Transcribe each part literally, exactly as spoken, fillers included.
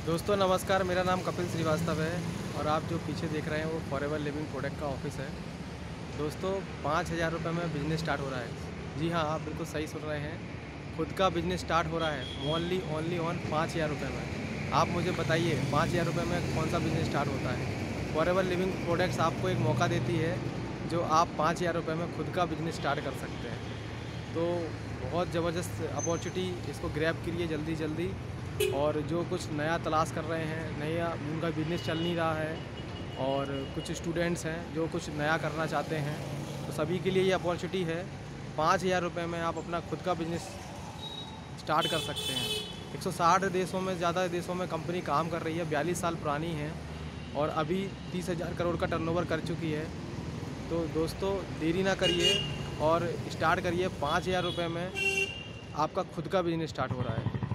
दोस्तों नमस्कार, मेरा नाम कपिल श्रीवास्तव है और आप जो पीछे देख रहे हैं वो फॉरएवर लिविंग प्रोडक्ट का ऑफिस है। दोस्तों पाँच हज़ार रुपये में बिज़नेस स्टार्ट हो रहा है। जी हाँ, आप बिल्कुल सही सुन रहे हैं। खुद का बिज़नेस स्टार्ट हो रहा है ओनली ओनली ऑन पाँच हज़ार रुपये में। आप मुझे बताइए पाँच हज़ार रुपये में कौन सा बिज़नेस स्टार्ट होता है। फॉरएवर लिविंग प्रोडक्ट्स आपको एक मौका देती है जो आप पाँच हज़ार रुपये में खुद का बिज़नेस स्टार्ट कर सकते हैं। तो बहुत ज़बरदस्त अपॉर्चुनिटी, इसको ग्रैब करिए जल्दी जल्दी। और जो कुछ नया तलाश कर रहे हैं, नया उनका बिज़नेस चल नहीं रहा है, और कुछ स्टूडेंट्स हैं जो कुछ नया करना चाहते हैं, तो सभी के लिए ये अपॉर्चुनिटी है। पाँच हज़ार रुपये में आप अपना खुद का बिज़नेस स्टार्ट कर सकते हैं। एक सौ साठ देशों में, ज़्यादा देशों में कंपनी काम कर रही है, बयालीस साल पुरानी है और अभी तीस हज़ार करोड़ का टर्नओवर कर चुकी है। तो दोस्तों देरी ना करिए और स्टार्ट करिए। पाँच हज़ार रुपये में आपका खुद का बिज़नेस स्टार्ट हो रहा है।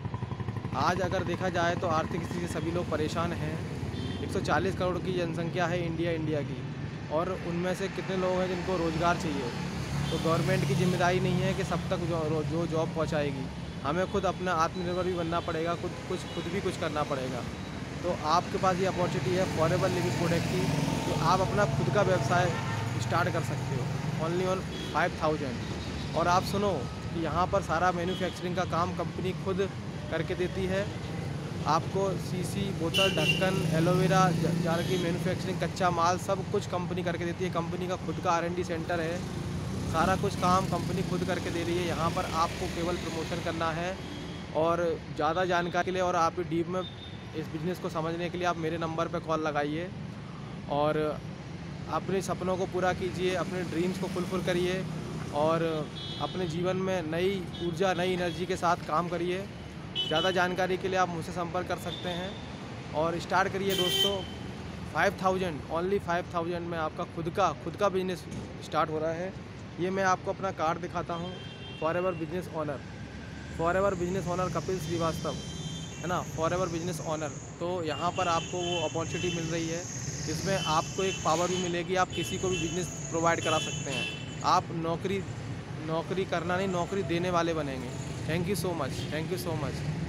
आज अगर देखा जाए तो आर्थिक स्थिति से सभी लोग परेशान हैं। एक सौ चालीस करोड़ की जनसंख्या है इंडिया इंडिया की, और उनमें से कितने लोग हैं जिनको रोज़गार चाहिए। तो गवर्नमेंट की जिम्मेदारी नहीं है कि सब तक जो जो जॉब पहुंचाएगी। हमें खुद अपना आत्मनिर्भर भी बनना पड़ेगा, खुद कुछ खुद भी कुछ करना पड़ेगा। तो आपके पास ये अपॉर्चुनिटी है फॉरएवर लिविंग प्रोडक्ट की, तो आप अपना खुद का व्यवसाय स्टार्ट कर सकते हो ओनली ऑन फाइव थाउजेंड। और आप सुनो कि यहाँ पर सारा मैन्युफैक्चरिंग का काम कंपनी खुद करके देती है। आपको शीशी, बोतल, ढक्कन, एलोवेरा जार की मैन्युफैक्चरिंग, कच्चा माल सब कुछ कंपनी करके देती है। कंपनी का खुद का आर एन डी सेंटर है। सारा कुछ काम कंपनी खुद करके दे रही है। यहाँ पर आपको केवल प्रमोशन करना है। और ज़्यादा जानकारी के लिए और आप डीप में इस बिज़नेस को समझने के लिए आप मेरे नंबर पर कॉल लगाइए और अपने सपनों को पूरा कीजिए, अपने ड्रीम्स को फुलफिल करिए और अपने जीवन में नई ऊर्जा, नई एनर्जी के साथ काम करिए। ज़्यादा जानकारी के लिए आप मुझसे संपर्क कर सकते हैं और स्टार्ट करिए दोस्तों। Five thousand only five thousand में आपका खुद का खुद का बिज़नेस स्टार्ट हो रहा है। ये मैं आपको अपना कार्ड दिखाता हूँ। Forever business owner, Forever business owner Kapil Shrivastava, है ना, फॉरएवर बिजनेस ओनर। तो यहाँ पर आपको वो अपॉर्चुनिटी मिल रही है जिसमें आपको एक पावर भी मिलेगी। आप किसी को भी बिज़नेस प्रोवाइड करा सकते हैं। आप नौकरी नौकरी करना नहीं, नौकरी देने वाले बनेंगे। Thank you so much, thank you so much.